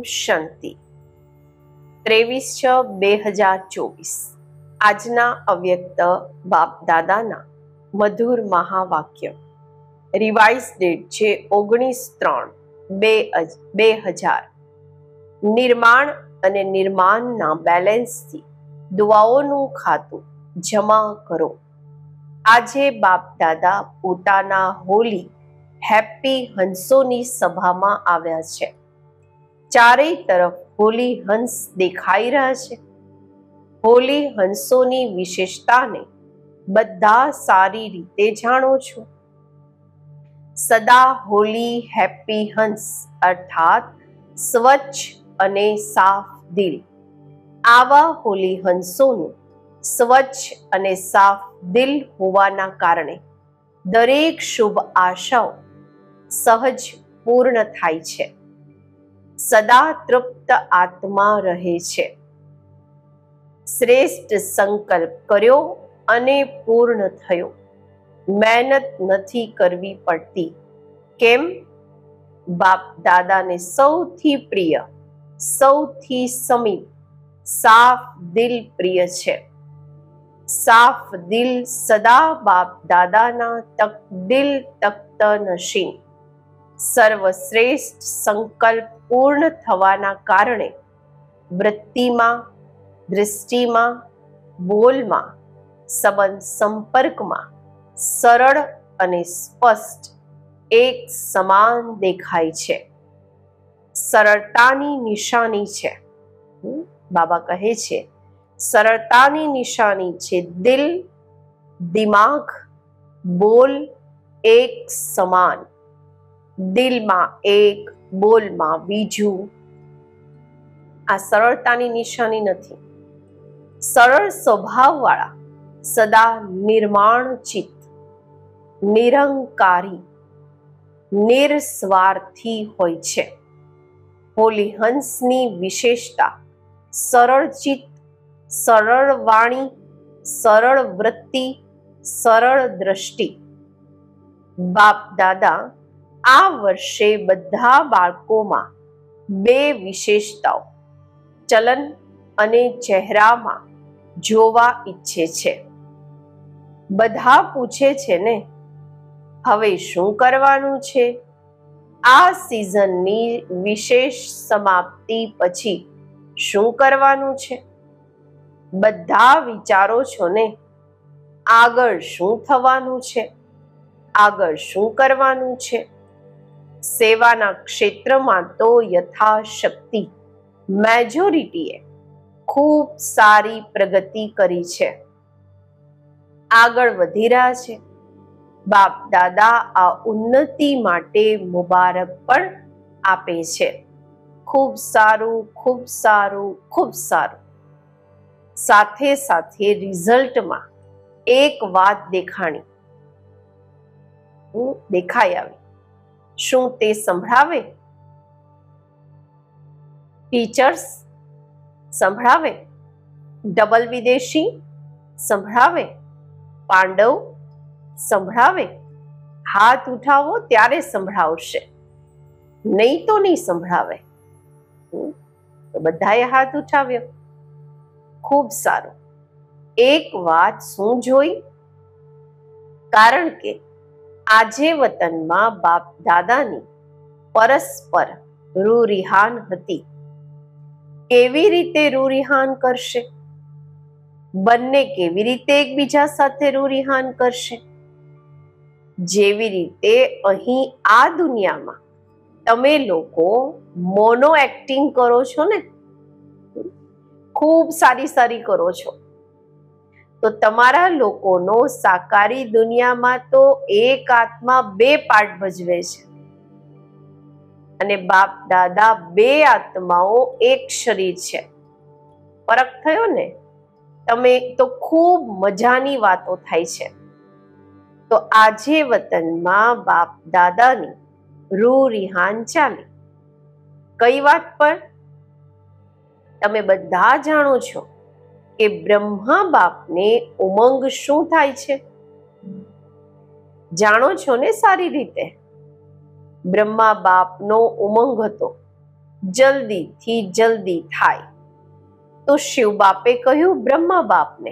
શાંતિ। 23/6/2024 આજના અવ્યક્ત બાપ દાદાના મધુર મહાવાક્ય। રિવાઇઝ ડેટ છે 19/3/2000। નિર્માણ અને નિર્માણના બેલેન્સથી દુઆઓનું ખાતું જમા કરો। આજે બાપ દાદા પોતાના હોલી હેપી હંસોની સભામાં આવ્યા છે। ચારેય તરફ હોલી હંસ દેખાઈ રહ્યા છે। હોલી હંસોની વિશેષતાને બધા સારી રીતે જાણો છો। સદા હોલી હેપી હંસ અર્થાત સ્વચ્છ અને સાફ દિલ। આવા હોલી હંસોનું સ્વચ્છ અને સાફ દિલ હોવાના કારણે દરેક શુભ આશાઓ સહજ પૂર્ણ થાય છે। સદા તૃપ્ત આત્મા રહે છે। શ્રેષ્ઠ સંકલ્પ કર્યો અને પૂર્ણ થયો। મહેનત નથી કરવી પડતી। કેમ? બાપ દાદાને સૌથી પ્રિય, સૌથી સમીપ સાફ દિલ પ્રિય છે। સાફ દિલ સદા બાપ દાદાના તકદિલ તખ્ત નશીન। સર્વશ્રેષ્ઠ સંકલ્પ પૂર્ણ થવાના કારણે વૃત્તિમાં, દૃષ્ટિમાં, બોલમાં, સંબંધ સંપર્કમાં સરળ અને સ્પષ્ટ એક સમાન દેખાય છે। સરળતાની નિશાની છે। બાબા કહે છે સરળતાની નિશાની છે દિલ, દિમાગ, બોલ એક સમાન। દિલમાં એક, બોલમાં બીજું। આ સરળતાની નિશાની નથી। સરળ સ્વભાવવાળા સદા નિર્માણચિત્ત, નિરંકારી, નિસ્વાર્થી હોય છે। હોલી હંસની વિશેષતા સરળ ચિત્ત, સરળ વાણી, સરળ વૃત્તિ, સરળ દ્રષ્ટિ। બાપ દાદા આ વર્ષે બધા બાળકોમાં બે વિશેષતાઓ ચલન અને ચહેરામાં જોવા ઈચ્છે છે। બધા પૂછે છે ને, હવે શું કરવાનું છે? આ સિઝનની વિશેષ સમાપ્તિ પછી શું કરવાનું છે? બધા વિચારો છો ને, આગળ શું થવાનું છે? આગળ શું કરવાનું છે? સેવાના ક્ષેત્રમાં તો યથાશક્તિ મેજોરિટીએ ખૂબ સારી પ્રગતિ કરી છે। આગળ વધી રહ્યા છે। બાપ દાદા આ ઉન્નતિ માટે મુબારક પણ આપે છે। ખૂબ સારું, ખૂબ સારું, ખૂબ સારું। સાથે સાથે રિઝલ્ટમાં એક વાત દેખાઈ આવી। શું તે સંભળાવે? ટીચર્સ સંભળાવે? ડબલ વિદેશી સંભળાવે? પાંડવ સંભળાવે? હાથ ઉઠાવો ત્યારે સંભળાવશે, નહીં તો નહીં સંભળાવે। તો બધાએ હાથ ઉઠાવ્યો। ખૂબ સારું। એક વાત શું જોઈ? કારણ કે આજે વતનમાં બાપ દાદાની પરસ્પર રૂરિહાન હતી। કેવી રીતે રૂરિહાન કરશે? બંને કેવી રીતે એકબીજા સાથે રૂરિહાન કરશે? જેવી રીતે અહીં આ દુનિયામાં તમે લોકો મોનો એક્ટિંગ કરો છો ને, ખૂબ સારી સારી કરો છો, તો તમારા લોકોનો સાકારી દુનિયામાં તો એક આત્મા બે પાર્ટ ભજવે છે અને બાપ દાદા બે આત્માઓ એક શરીર છે। ફરક થયો ને? તમે તો ખૂબ મજાની વાતો થાય છે। તો આજે વતનમાં બાપ દાદાની રૂરિહાન ચાલી। કઈ વાત પર? તમે બધા જાણો છો કે બ્રહ્મા બાપને ઉમંગ શું થાય છે? જાણો છો ને સારી રીતે? બ્રહ્મા બાપનો ઉમંગ હતો જલ્દીથી જલ્દી થાય. તો શિવ બાપે કહ્યું બ્રહ્મા બાપને,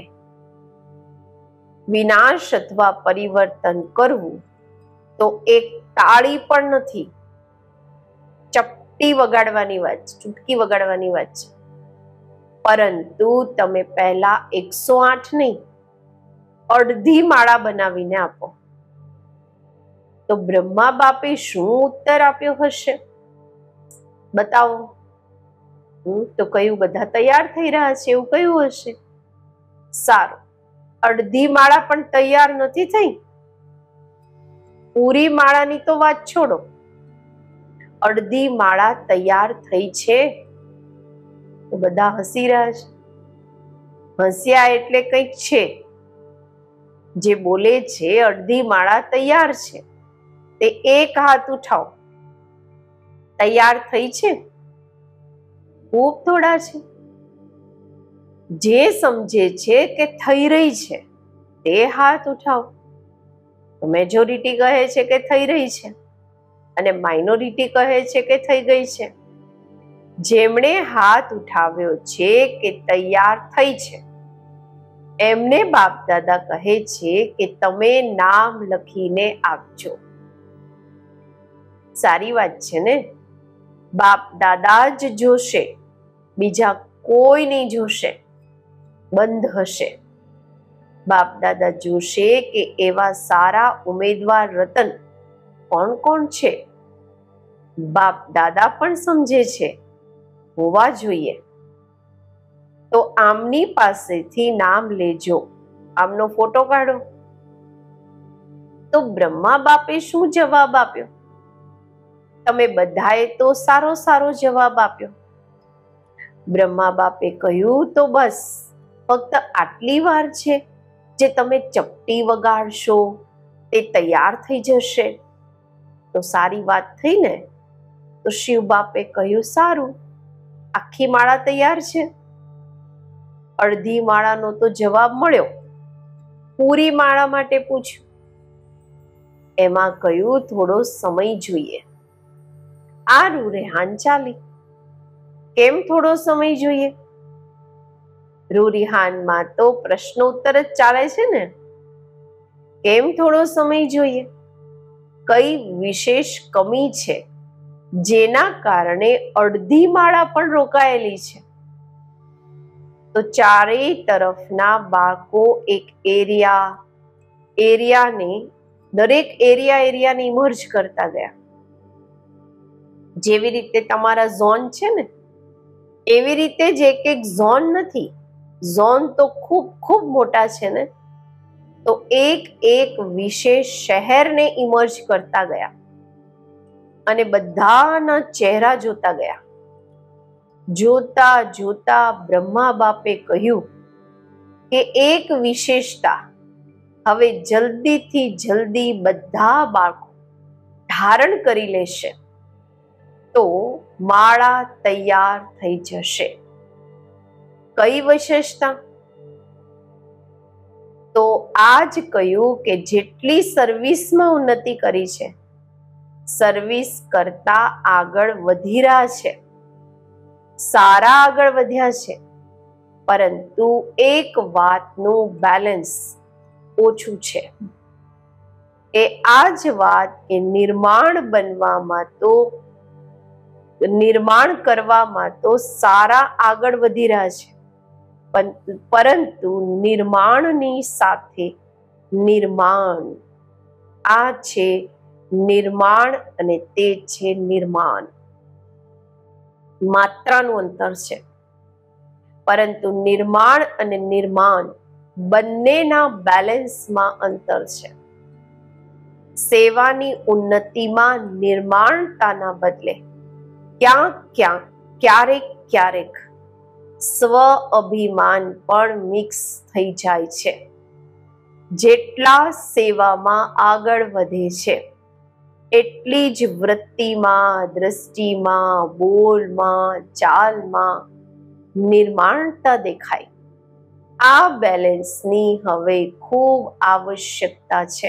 વિનાશ અથવા પરિવર્તન કરવું તો એક તાળી પણ નથી, ચપટી વગાડવાની વાત છે, ચૂટકી વગાડવાની વાત છે. પરંતુ તમે પહેલા 108 નહીં, અડધી માળા બનાવીને આપો. તો બ્રહ્મા બાપે શું ઉત્તર આપ્યો હશે બતાવો? તો કયું બધા તૈયાર થઈ રહ્યા છે એવું કયું હશે? સારું, અડધી માળા પણ તૈયાર નથી થઈ. પૂરી માળાની તો વાત છોડો, અડધી માળા તૈયાર થઈ છે. તો બધા હસી રહ્યા છે. હસ્યા એટલે કંઈક છે. જે બોલે છે અડધી માળા તૈયાર છે, તે એક હાથ ઉઠાવો. તૈયાર થઈ છે? ખૂબ થોડા છે. જે સમજે છે કે થઈ રહી છે તે હાથ ઉઠાવો. મેજોરિટી કહે છે કે થઈ રહી છે અને માઇનોરિટી કહે છે કે થઈ ગઈ છે. જેમણે હાથ ઉઠાવ્યો છે કે તૈયાર થઈ છે, એમને બાપ દાદા કહે છે કે તમે નામ લખીને આપજો. સારી વાત છે ને? બાપ દાદા જ જોશે, બીજા કોઈ નહીં જોશે. બંધ હશે. બાપ દાદા જોશે કે એવા સારા ઉમેદવાર રતન કોણ કોણ છે. બાપ દાદા પણ સમજે છે હોવા જોઈએ. તો આમની પાસેથી નામ લેજો, આમનો ફોટો કાઢો. તો બ્રહ્મા બાપે શું જવાબ આપ્યો? તમે બધાએ તો સારો સારો જવાબ આપ્યો. બ્રહ્મા બાપે કહ્યું તો બસ ફક્ત આટલી વાર છે જે તમે ચપટી વગાડશો તે તૈયાર થઈ જશે. તો સારી વાત થઈ ને? તો શિવ બાપે કહ્યું સારું, આખી માળા તૈયાર છે. અડધી માળાનો તો જવાબ મળ્યો. પૂરી માળા માટે પૂછ્યું. એમાં કહ્યું થોડો સમય જોઈએ. આ રૂરેહાન ચાલી. કેમ થોડો સમય જોઈએ? રૂરિહાનમાં તો પ્રશ્નોત્તર જ ચાલે છે ને. કેમ થોડો સમય જોઈએ? કઈ વિશેષ કમી છે જેના કારણે અડધી માળા પણ રોકાયેલી છે? તો ચારેય તરફના બાળકો એક એરિયાને દરેક એરિયાને ઇમર્જ કરતા ગયા. જેવી રીતે તમારા ઝોન છે ને, એવી રીતે જ એક એક ઝોન નથી. ઝોન તો ખૂબ ખૂબ મોટા છે ને. તો એક એક વિશેષ શહેરને ઇમર્જ કરતા ગયા અને બધાના ચહેરા જોતા ગયા. જોતા જોતા બ્રહ્મા બાપે કહ્યું કે એક વિશેષતા હવે જલ્દીથી જલ્દી બધા બાળકો ધારણ કરી લેશે તો માળા તૈયાર થઈ જશે. કઈ વિશેષતા? તો આ જ કહ્યું કે જેટલી સર્વિસમાં ઉન્નતિ કરી છે, સર્વિસ કરતા આગળ વધી રહ્યા છે, સારા આગળ વધ્યા છે, પરંતુ એક વાતનું બેલેન્સ ઓછું છે. એ આ જ વાત કે નિર્માણ કરવામાં તો સારા આગળ વધી રહ્યા છે, પરંતુ નિર્માણની સાથે નિર્માણ, આ છે નિર્માણ અને તે છે નિર્માણ. માત્રાનું અંતર છે, પરંતુ નિર્માણ અને નિર્માણ બંનેના બેલેન્સમાં અંતર છે. સેવાની ઉન્નતિમાં નિર્માણતાના બદલે ક્યારેક સ્વ અભિમાન પણ મિક્સ થઈ જાય છે. જેટલા સેવામાં આગળ વધે છે એટલી જ વૃત્તિમાં, દ્રષ્ટિમાં, બોલમાં, ચાલમાં નિર્માણતા દેખાય. આ બેલેન્સની હવે ખૂબ આવશ્યકતા છે.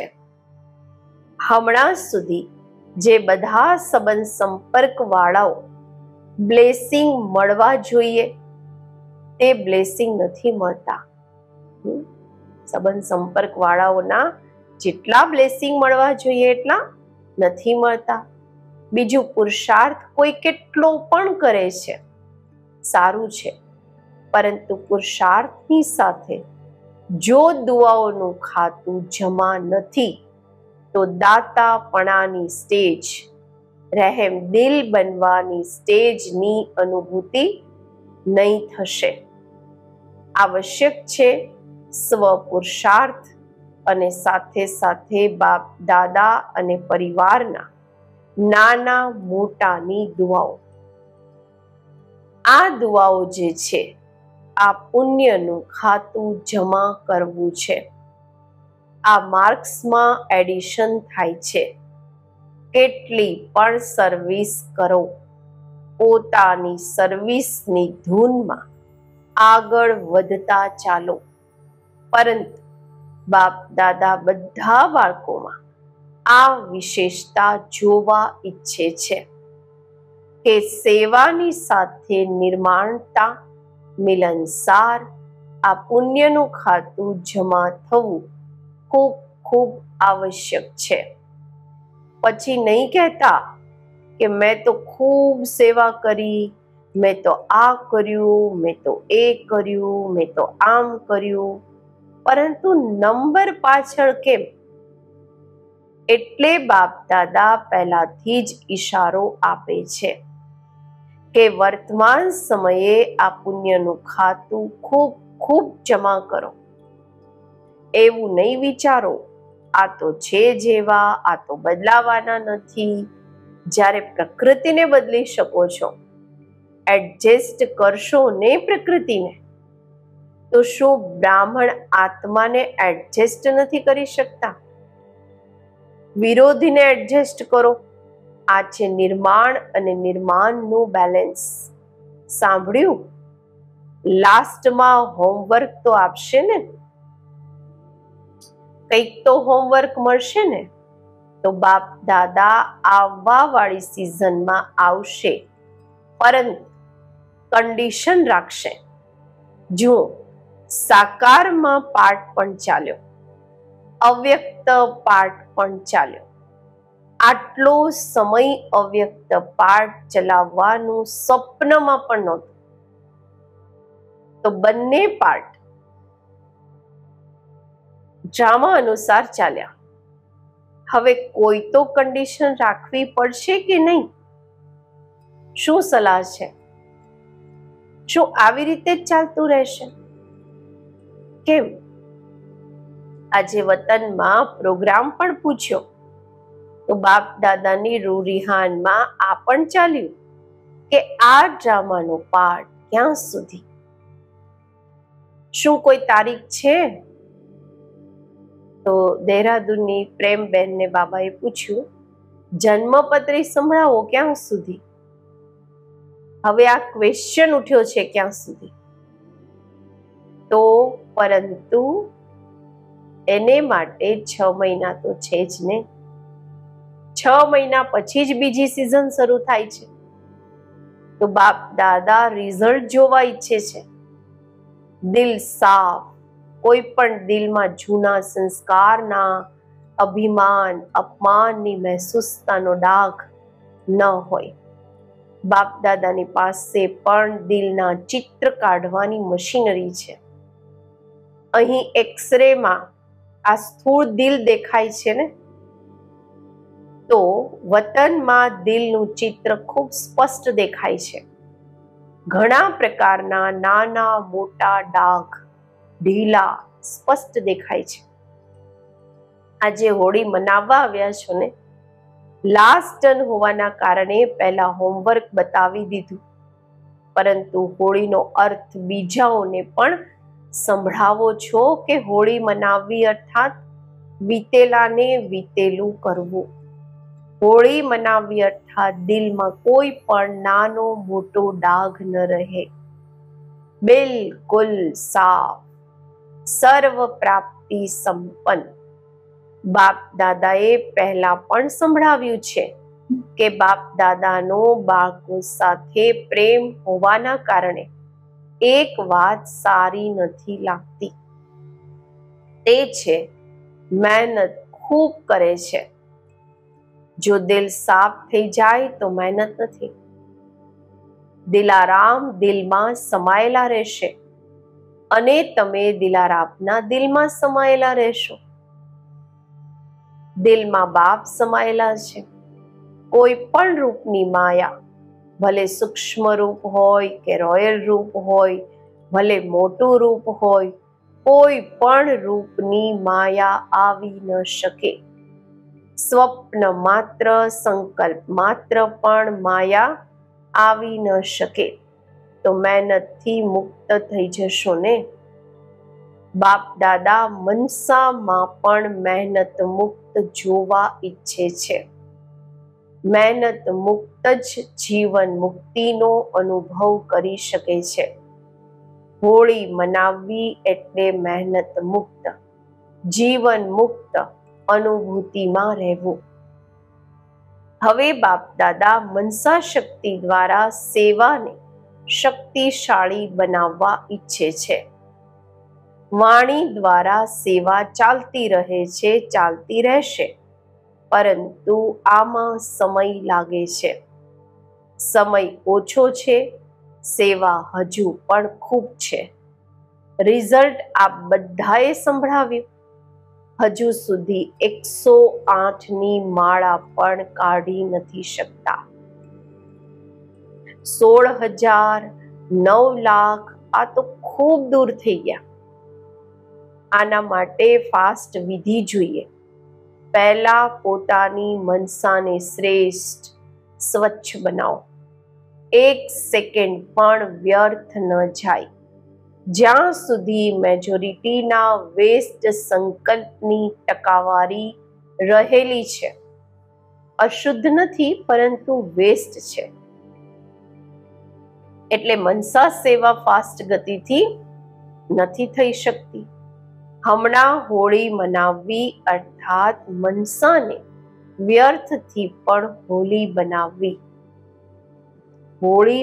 હમણાં સુધી જે બધા સંબંધ સંપર્ક વાળાઓ બ્લેસિંગ મળવા જોઈએ તે બ્લેસિંગ નથી મળતા. સંબંધ સંપર્ક વાળાઓના જેટલા બ્લેસિંગ મળવા જોઈએ એટલા નથી મળતા. બીજું, પુરુષાર્થ કોઈ કેટલો પણ કરે છે, સારું છે, પરંતુ પુરુષાર્થની સાથે જો દુઆઓનું ખાતું જમા નથી તો દાતાપણાની સ્ટેજ, રહેમ દિલ બનવાની સ્ટેજની અનુભૂતિ નહીં થશે. આવશ્યક છે સ્વ પુરુષાર્થ અને સાથે સાથે બાપ દાદા અને પરિવારના નાના મોટાની દુઆઓ. આ દુઆઓ જે છે આ પુણ્યનું ખાતું જમા કરવું છે. આ માર્ક્સમાં એડિશન થાય છે. કેટલી પણ સર્વિસ કરો, પોતાની સર્વિસની ધૂનમાં આગળ વધતા ચાલો, પરંતુ બાપ દાદા બધા બાળકોમાં આ વિશેષતા જોવા ઈચ્છે છે કે સેવાની સાથે નિર્માણતા, મિલનસાર આ પુણ્યનું ખાતું જમા થવું ખૂબ ખૂબ આવશ્યક છે. પછી નહીં કહેતા કે મેં તો ખૂબ સેવા કરી, મેં તો આ કર્યું, મેં તો એ કર્યું, મેં તો આમ કર્યું, પરંતુ નંબર પાછળ કેમ? એટલે બાપ દાદા પહેલાથી જ ઈશારો આપે છે કે વર્તમાન સમયે આ પુણ્યનું ખાતું ખૂબ ખૂબ જમા કરો. એવું નહીં વિચારો આ તો છે જેવા, આ તો બદલાવાના નથી. જ્યારે પ્રકૃતિને બદલી શકો છો, એડજસ્ટ કરશો ને પ્રકૃતિને, તો શું બ્રાહ્મણ આત્માને એડજસ્ટ નથી કરી શકતા? વિરોધીને એડજસ્ટ કરો. આ છે નિર્માણ અને નિર્માણનું બેલેન્સ. સાંભળ્યું? લાસ્ટમાં હોમવર્ક તો આપશે ને, કંઈક તો હોમવર્ક મળશે ને. તો બાપ દાદા આવવા વાળી સિઝનમાં આવશે, પરંતુ કન્ડિશન રાખશે. જુઓ, સાકારમાં પાઠ પણ ચાલ્યો, અવ્યક્ત પાઠ પણ ચાલ્યો. આટલો સમય અવ્યક્ત પાઠ ચલાવવાનું સ્વપ્નમાં પણ નહોતું. તો બંને પાઠ ડ્રામા અનુસાર ચાલ્યા. હવે કોઈ તો કન્ડિશન રાખવી પડશે કે નહીં? શું સલાહ છે? શું આવી રીતે જ ચાલતું રહેશે? કેમ? આજે વતનમાં પ્રોગ્રામ પણ પૂછ્યો તો બાપ દાદાની રૂરિહાનમાં આ પણ ચાલ્યું કે આ ડ્રામાનો પાઠ ક્યાં સુધી? શું કોઈ તારીખ છે? તો દેહરાદૂનની પ્રેમબેનને બાબાએ પૂછ્યું, જન્મપત્રી સંભળાવો ક્યાં સુધી? હવે આ ક્વેશ્ચન ઉઠ્યો છે ક્યાં સુધી? તો પરંતુ એને માટે 6 મહિના તો છે જ ને. 6 મહિના પછી જ બીજી સિઝન શરૂ થાય છે. તો બાપ દાદા રિઝલ્ટ જોવા ઈચ્છે છે. દિલ સાફ, કોઈ પણ દિલમાં જૂના સંસ્કારના અભિમાન, અપમાનની મહેસૂસતાનો ડાઘ ન હોય. બાપ દાદાની પાસે પણ દિલના ચિત્ર કાઢવાની મશીનરી છે. અહીં એક્સરેમાં આ સ્થૂળ દિલ દેખાય છે ને, તો વતનમાં દિલનું ચિત્ર ખૂબ સ્પષ્ટ દેખાય છે. ઘણા પ્રકારના નાના મોટા ડાઘ, ઢીલા સ્પષ્ટ દેખાય છે. આજે હોળી મનાવવા આવ્યા છો ને, લાસ્ટ ટર્ન હોવાના કારણે પહેલા હોમવર્ક બતાવી દીધું, પરંતુ હોળીનો અર્થ બીજાઓને પણ સંભળાવો છો કે હોળી મનાવવી અર્થાત વીતેલાને વીતેલું કરવું. હોળી મનાવવી અર્થાત દિલમાં કોઈ પણ નાનો મોટો ડાઘ ન રહે, બિલકુલ સાફ, સર્વ પ્રાપ્તિ સંપન્ન. બાપ દાદાએ પહેલા પણ સંભળાવ્યું છે કે બાપ દાદાનો બાળકો સાથે પ્રેમ હોવાના કારણે એક વાત સારી નથી લાગતી, તે છે મહેનત ખૂબ કરે છે. જો દિલ સાફ થઈ જાય તો મહેનત નથી. દિલારામ દિલમાં સમાયેલા રહેશે અને તમે દિલારામના દિલમાં સમાયેલા રહેશો. દિલમાં બાપ સમાયેલા છે. કોઈ પણ રૂપની માયા, ભલે સૂક્ષ્મ રૂપ હોય કે રોયલ રૂપ હોય, ભલે મોટું રૂપ હોય, કોઈ પણ રૂપની માયા આવી ન શકે. સ્વપ્ન માત્ર, સંકલ્પ માત્ર પણ માયા આવી ન શકે. તો મહેનતથી મુક્ત થઈ જશો ને. બાપ દાદા મનસામાં પણ મહેનત મુક્ત જોવા ઈચ્છે છે. મહેનત મુક્ત જ જીવન મુક્તિનો અનુભવ કરી શકે છે. હોળી મનાવવી એટલે મહેનત મુક્ત, જીવન મુક્ત અનુભૂતિમાં રહેવું. હવે બાપ દાદા મનસા શક્તિ દ્વારા સેવાને શક્તિશાળી બનાવવા ઈચ્છે છે. વાણી દ્વારા સેવા ચાલતી રહે છે, ચાલતી રહેશે, પરંતુ આમાં સમય લાગે છે. સમય ઓછો છે, સેવા હજુ પણ ખૂબ છે. રિઝલ્ટ આપ બધાએ સંભળાવ્યું. હજુ સુધી 108ની માળા પણ કાઢી નથી શકતા. 16,000, 9 લાખ આ તો ખૂબ દૂર થઈ ગયા. આના માટે ફાસ્ટ વિધિ જોઈએ. પહેલા પોતાની મનસાને શ્રેષ્ઠ, સ્વચ્છ બનાવો. 1 સેકન્ડ પણ વ્યર્થ ન જાય. જ્યાં સુધી મેજોરિટીના વેસ્ટ સંકલ્પની ટકાવારી રહેલી છે, અશુદ્ધ નથી પરંતુ વેસ્ટ છે. એટલે મનસા સેવા ફાસ્ટ ગતિથી નથી થઈ શકતી. હમણાં હોળી મનાવવી અર્થાત મનસાને વ્યર્થથી પણ હોળી બનાવવી. હોળી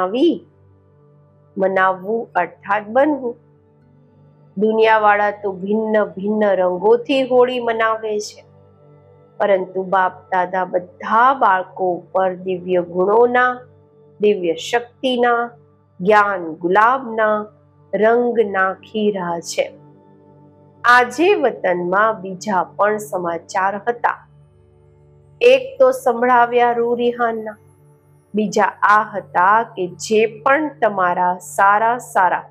મનાવવું અર્થાત બનવું. દુનિયાવાળા તો ભિન્ન ભિન્ન રંગોથી હોળી મનાવે છે, પરંતુ બાપ દાદા બધા બાળકો ઉપર દિવ્ય ગુણોના, દિવ્ય શક્તિના, જ્ઞાન ગુલાબના રંગ નાખી રહ્યા છે. આજે વતનમાં બીજા પણ સમાચાર હતા. એક તો સંભળાવ્યા રૂરિહાનના, બીજા આ હતા કે જે પણ તમારા સારા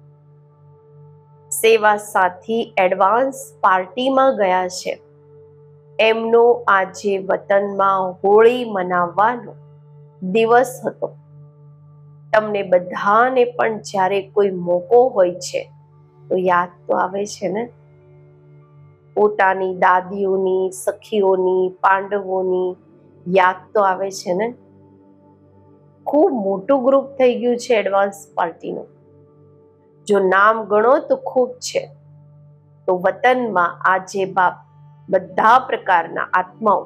સેવા સાથી એડવાન્સ પાર્ટીમાં ગયા છે, એમનો આજે વતનમાં હોળી મનાવવાનો દિવસ હતો. તમને બધાને પણ જ્યારે કોઈ મોકો હોય છે તો યાદ તો આવે છે ને, પોતાની દાદીઓની, સખીઓની, પાંડવોની યાદ તો આવે છે ને. ખૂબ મોટું ગ્રુપ થઈ ગયું છે એડવાન્સ પાર્ટીનું. જો નામ ગણો તો ખૂબ છે. તો વતનમાં આજે બધા પ્રકારના આત્માઓ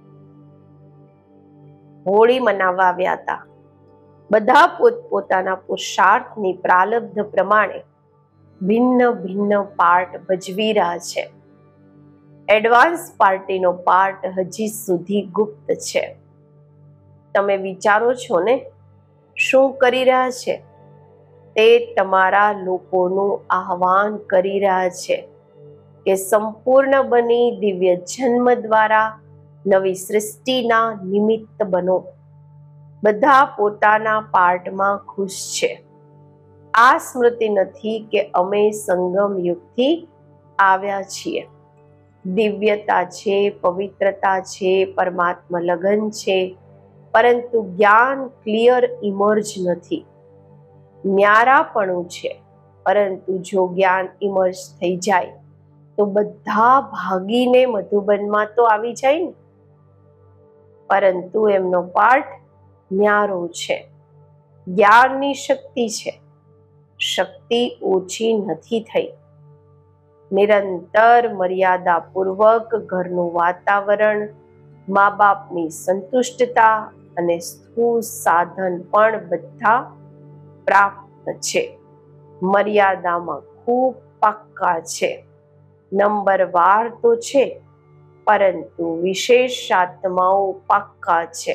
હોળી મનાવવા આવ્યા હતા. બધા પોતપોતાના પુરુષાર્થની પ્રાલબ્ધ પ્રમાણે ભિન્ન ભિન્ન પાર્ટ ભજવી રહ્યા છે. એડવાન્સ પાર્ટીનો પાર્ટ હજી સુધી ગુપ્ત છે. તમે વિચારો છો ને શું કરી રહ્યા છે? તે તમારા લોકોનું આહ્વાન કરી રહ્યા છે કે સંપૂર્ણ બની દિવ્ય જન્મ દ્વારા નવી સૃષ્ટિના નિમિત્ત બનો. બધા પોતાના પાર્ટમાં ખુશ છે. આ સ્મૃતિ નથી કે અમે સંગમ યુગથી આવ્યા છીએ. દિવ્યતા છે, પવિત્રતા છે, પરમાત્મા લગન છે, પરંતુ જ્ઞાન ક્લિયર ઇમર્જ નથી. ન્યારાપણું છે, પરંતુ જો જ્ઞાન ઇમર્જ થઈ જાય તો બધા ભાગીને મધુબનમાં તો આવી જાય ને. પરંતુ એમનો પાઠ ન્યારો છે. જ્ઞાનની શક્તિ છે, શક્તિ ઓછી નથી થઈ. નિરંતર મર્યાદાપૂર્વક ઘરનું વાતાવરણ, મા બાપની સંતુષ્ટતા અને સુસાધન પણ બધા પ્રાપ્ત છે. મર્યાદામાં ખૂબ પાક્કા છે. નંબરવાર તો છે, પરંતુ વિશેષ આત્માઓ પાક્કા છે.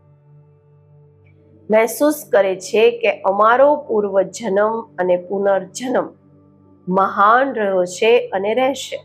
મહેસૂસ કરે છે કે અમારો પૂર્વજન્મ અને પુનર્જન્મ મહાન રહ્યો છે અને રહેશે.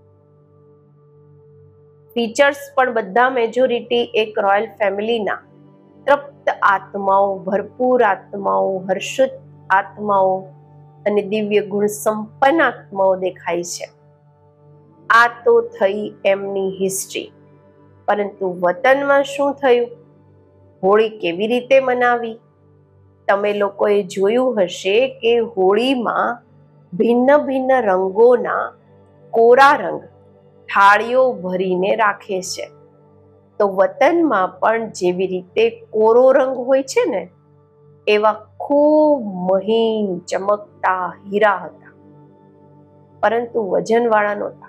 ફીચર્સ પણ બધા મેજોરિટી એક રોયલ ફેમિલીના તૃપ્ત આત્માઓ, ભરપૂર આત્માઓ, હર્ષિત આત્માઓ અને દિવ્ય ગુણ સંપન્ન આત્માઓ દેખાય છે. આ તો થઈ એમની હિસ્ટ્રી. પરંતુ વતનમાં શું થયું? હોળી કેવી રીતે મનાવી? તમે લોકોએ જોયું હશે કે હોળીમાં ભિન્ન ભિન્ન રંગોના કોરા રંગ થાળીઓ ભરીને રાખે છે. તો વતનમાં પણ જેવી રીતે કોરો રંગ હોય છે ને, એવા ખૂબ મહીન ચમકતા હીરા હતા, પરંતુ વજનવાળા નહોતા.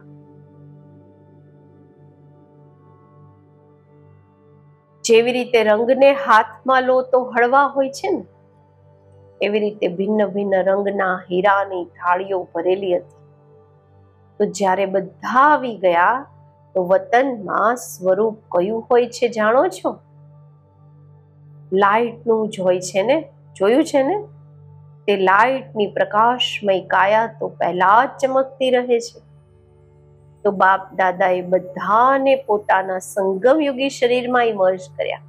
જેવી રીતે રંગને હાથમાં લો તો હળવા હોય છે ને, એવી રીતે ભિન્ન ભિન્ન રંગના હીરાની થાળીઓ ભરેલી હતી. તો જ્યારે બધા આવી ગયા તો વતનમાં સ્વરૂપ કયું હોય છે જાણો છો? લાઇટનું જ હોય છે ને, જોયું છે ને? તે લાઇટની પ્રકાશમય કાયા તો પહેલા જ ચમકતી રહે છે. તો બાપ દાદાએ બધાને પોતાના સંગમયુગી શરીરમાં ઇમર્જ કર્યા.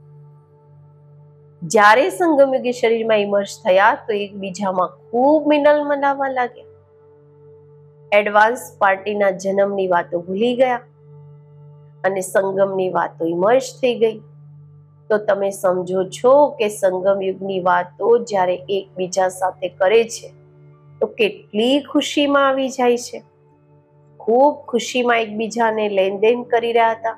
જ્યારે સંગમયુગી શરીરમાં ઇમર્જ થયા તો એકબીજામાં ખૂબ મિલન મનાવવા લાગ્યા. એડવાન્સ પાર્ટીના જન્મની વાતો ભૂલી ગયા અને સંગમની વાતો ઇમર્જ થઈ ગઈ. તો તમે સમજો છો કે સંગમ યુગની વાતો જ્યારે એકબીજા સાથે કરે છે તો કેટલી ખુશીમાં આવી જાય છે. ખૂબ ખુશીમાં એકબીજાને લેનદેન કરી રહ્યા હતા.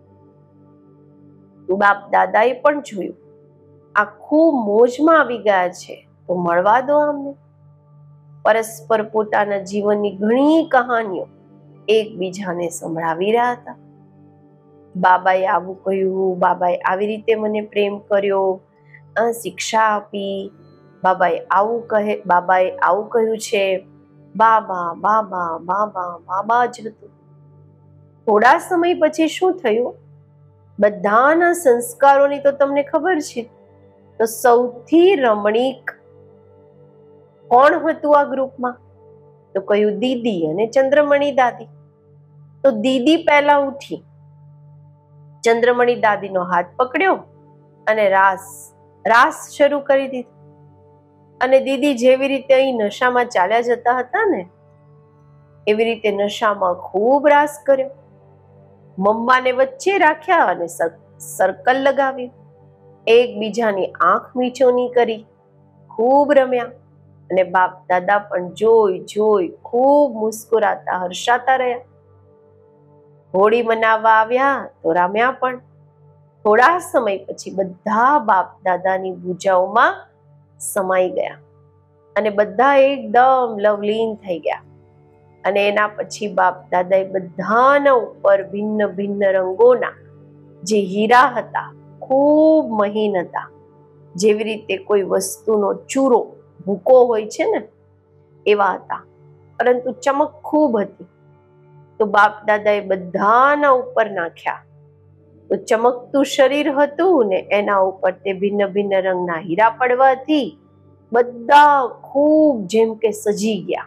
બાપ દાદાએ પણ જોયું આ ખૂબ મોજમાં આવી ગયા છે, તો મળવા દો અમને. પરસ્પર પોતાના જીવનની ઘણી કહાનીઓ એકબીજાને સંભળાવી રહ્યા હતા. બાબાએ આવું કહ્યું, બાબાએ આવી રીતે મને પ્રેમ કર્યો, શિક્ષા આપી, બાબાએ આવું કહ્યું છે. બાબા બાબા બાબા બાબા જ હતું. થોડા સમય પછી શું થયું? બધાના સંસ્કારોની તો તમને ખબર છે. તો સૌથી રમણીક કોણ હતું આ ગ્રુપમાં? તો કહ્યું દીદી અને ચંદ્રમણી દાદી. તો દીદી પહેલા ઉઠી, ચંદ્રમણી દાદીનો હાથ પકડ્યો અને રાસ શરૂ કરી દીધો. અને દીદી જેવી રીતે અહીં નશામાં ચાલ્યા જતા હતા ને, એવી રીતે નશામાં ખૂબ રાસ કર્યો. મમ્માને વચ્ચે રાખ્યા અને સર્કલ લગાવ્યું. એકબીજાની આંખ મીચોની કરી, ખૂબ રમ્યા. અને બાપ દાદા પણ જોઈ ખૂબ મુસ્કુરાતા હર્ષાતા રહ્યા. હોળી મનાવવા આવ્યા તો રમ્યા પણ. થોડા સમય પછી બધા બાપ દાદાની ભૂજાઓમાં સમાઈ ગયા અને બધા એકદમ લવલીન થઈ ગયા. અને એના પછી બાપ દાદાએ બધાના ઉપર ભિન્ન ભિન્ન રંગોના જે હીરા હતા, ખૂબ મહીન હતા, જેવી રીતે કોઈ વસ્તુનો ચૂરો ભૂકો હોય છે ને, એવા હતા, પરંતુ ચમક ખૂબ હતી. તો બાપ દાદાએ બધાના ઉપર નાખ્યા. તો ચમકતું શરીર હતું ને, એના ઉપર તે ભિન્ન ભિન્ન રંગના હીરા પડવાથી બધા ખૂબ જેમ કે સજી ગયા.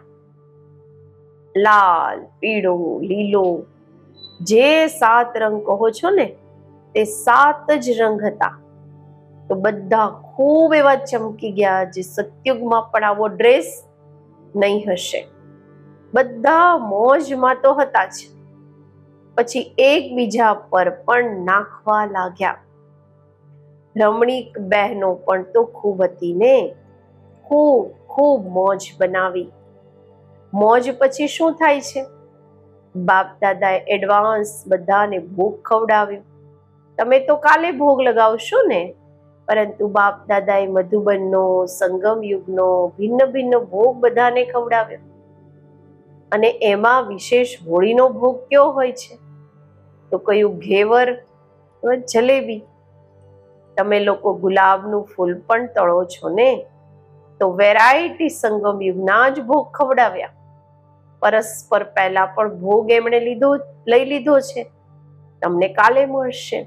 લાલ, પીળો, લીલો, જે 7 રંગ કહો છો ને, તે 7 જ રંગ હતા. તો બધા ખૂબ એવા ચમકી ગયા, જે સતયુગમાં પણ આવો ડ્રેસ નહીં હશે. બધા મોજમાં તો હતા જ, પછી એકબીજા પર પણ નાખવા લાગ્યા. રમણીક બહેનો પણ તો ખૂબ હતી ને, ખૂબ મોજ બનાવી. મોજ પછી શું થાય છે? બાપ દાદાએ એડવાન્સ બધાને ભોગ ખવડાવ્યું. તમે તો કાલે ભોગ લગાવશો ને, પરંતુ બાપ દાદાએ મધુબનનો, સંગમ યુગનો ભિન્ન ભિન્ન ભોગ બધાને ખવડાવ્યો. અને એમાં વિશેષ હોળીનો ભોગ કયો હોય છે? તો કયું ઘેવર જલેબી. તમે લોકો ગુલાબનું ફૂલ પણ તળો છો ને, તો વેરાયટી સંગમ યુગના જ ભોગ ખવડાવ્યા. પરસ્પર પહેલા પણ ભોગ એમણે લઈ લીધો છે, તમને કાલે મળશે.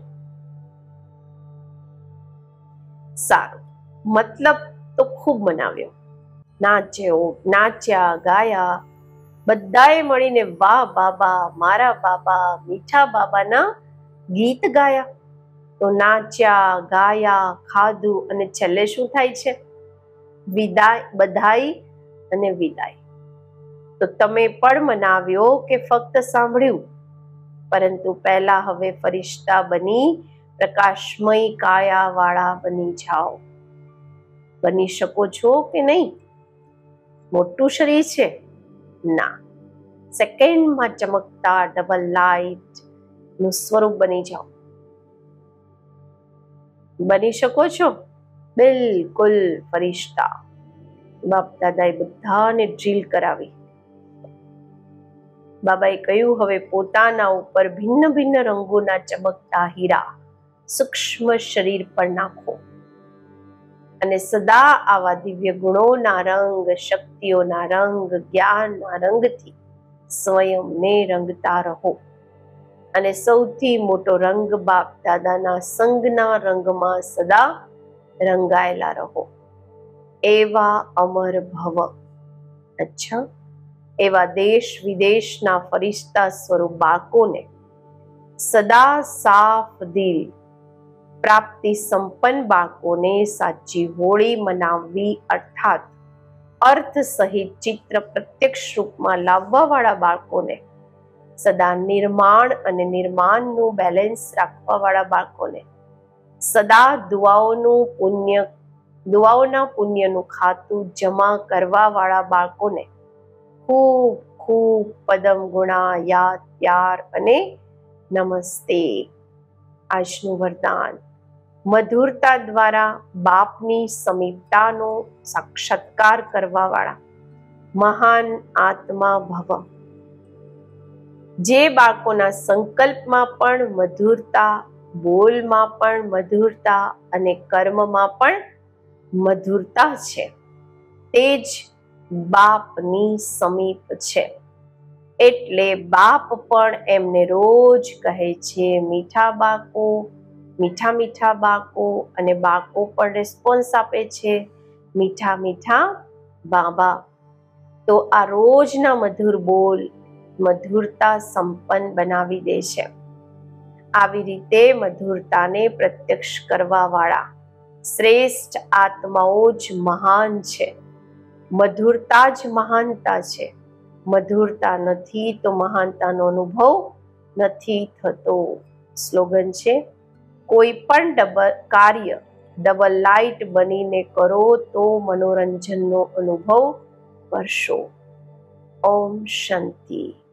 સારું, મતલબ તો ખૂબ મનાવ્યો. નાચ્યા ગાયા, બધાએ મળીને વાહ બાબા, મારા બાબા, મીઠા બાબાના ગીત ગાયા. તો નાચ્યા ગાયા, ખાધું, અને છેલ્લે શું થાય છે? વિદાય, બધાઈ અને વિદાય. તો તમે પણ મનાવ્યો કે ફક્ત સાંભળ્યું? પરંતુ પહેલા હવે ફરિશ્તા બની પ્રકાશમય કાયા વાળા બની જાઓ. બની શકો છો કે નહીં? મોટું શરીર છે ના, સેકન્ડમાં ચમકતા ડબલ લાઇટ નું સ્વરૂપ બની જાઓ. બની શકો છો બિલકુલ ફરિશ્તા. બાપ દાદાએ બધાને ડ્રીલ કરાવી. બાબાએ કહ્યું, હવે પોતાના ઉપર ભિન્ન ભિન્ન રંગોના ચમકતા હીરા સૂક્ષ્મ શરીર પર નાખો અને સદા આવા દિવ્ય ગુણોના રંગ, શક્તિઓના રંગ, જ્ઞાનના રંગથી સ્વયંને રંગતા રહો. અને સૌથી મોટો રંગ બાપ દાદાના સંગના રંગમાં સદા રંગાયેલા રહો. એવા અમર ભવ. અચ્છા, એવા દેશ વિદેશના ફરિશ્તા સ્વરૂપ બાળકોને સદા સાફ દિલ, પ્રાપ્તિ સંપન્ન બાળકોને સાચી હોળી મનાવવી, અર્થાત અર્થ સહિત ચિત્ર પ્રત્યક્ષ રૂપમાં લાવવા વાળા બાળકોને, સદા નિર્માણ અને નિર્માણનું બેલેન્સ રાખવા વાળા બાળકોને, સદા દુઆઓના પુણ્યનું ખાતું જમા કરવા વાળા બાળકોને ખૂબ ખૂબ પદમ ગુણા યાદ, પ્યાર અને નમસ્તે. આજનું વરદાન મધુરતા દ્વારા બાપની સમીપતાનો સાક્ષાત્કાર કરવા વાળા મહાન આત્મા ભવ. જે બાળકોના સંકલ્પમાં પણ મધુરતા, બોલમાં પણ મધુરતા અને કર્મમાં પણ મધુરતા છે, તે જ બાપની સમીપ છે. એટલે બાપ પણ એમને રોજ કહે છે, મીઠા બાળકો, મીઠા મીઠા બાળકો, અને બાળકો પણ રિસ્પોન્સ આપે છે, મીઠા મીઠા બાબા. તો આ રોજના મધુર બોલ મધુરતા સંપન્ન બનાવી દે છે. આવી રીતે મધુરતાને પ્રત્યક્ષ કરવા વાળા શ્રેષ્ઠ આત્માઓ જ મહાન છે. મધુરતા જ મહાનતા છે. મધુરતા નથી તો મહાનતાનો અનુભવ નથી થતો. સ્લોગન છે, કોઈ પણ કાર્ય ડબલ લાઇટ બનીને કરો તો મનોરંજનનો અનુભવ કરશો. ઓમ શાંતિ.